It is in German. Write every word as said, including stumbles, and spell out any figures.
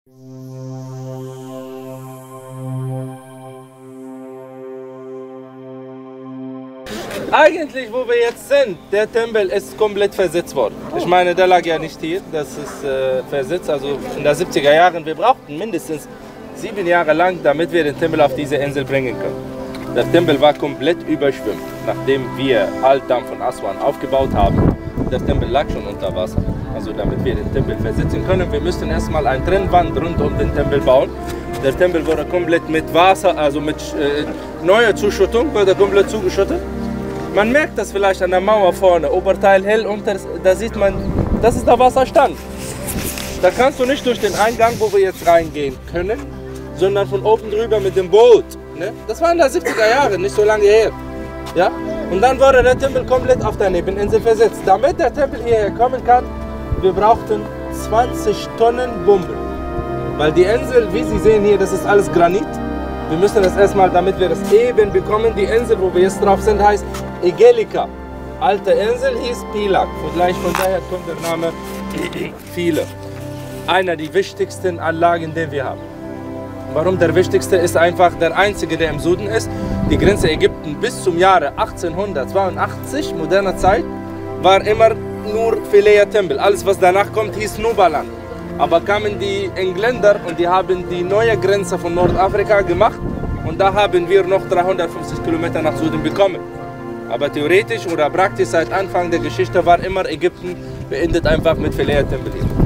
Eigentlich, wo wir jetzt sind, der Tempel ist komplett versetzt worden. Ich meine, der lag ja nicht hier, das ist äh, versetzt, also in den siebziger Jahren. Wir brauchten mindestens sieben Jahre lang, damit wir den Tempel auf diese Insel bringen können. Der Tempel war komplett überschwemmt, nachdem wir Altdam von Aswan aufgebaut haben. Der Tempel lag schon unter Wasser. Also damit wir den Tempel versetzen können, wir müssten erstmal eine Trennwand rund um den Tempel bauen. Der Tempel wurde komplett mit Wasser, also mit äh, neuer Zuschüttung, wurde komplett zugeschüttet. Man merkt das vielleicht an der Mauer vorne, Oberteil hell, und das, da sieht man, das ist der Wasserstand. Da kannst du nicht durch den Eingang, wo wir jetzt reingehen können, sondern von oben drüber mit dem Boot. Ne? Das war in den siebziger Jahren, nicht so lange her. Ja? Und dann wurde der Tempel komplett auf der Nebeninsel versetzt. Damit der Tempel hierher kommen kann, wir brauchten zwanzig Tonnen Bomben. Weil die Insel, wie Sie sehen hier, das ist alles Granit. Wir müssen das erstmal, damit wir das eben bekommen. Die Insel, wo wir jetzt drauf sind, heißt Egelica. Alte Insel hieß Pilak. Vielleicht von daher kommt der Name Viele. Einer der wichtigsten Anlagen, die wir haben. Warum der wichtigste? Ist einfach der einzige, der im Süden ist. Die Grenze Ägypten bis zum Jahre achtzehnhundertzweiundachtzig, moderner Zeit, war immer nur Philaea-Tempel. Alles, was danach kommt, hieß Nubaland. Aber kamen die Engländer und die haben die neue Grenze von Nordafrika gemacht und da haben wir noch dreihundertfünfzig Kilometer nach Süden bekommen. Aber theoretisch oder praktisch seit Anfang der Geschichte war immer Ägypten beendet einfach mit Philaea-Tempel.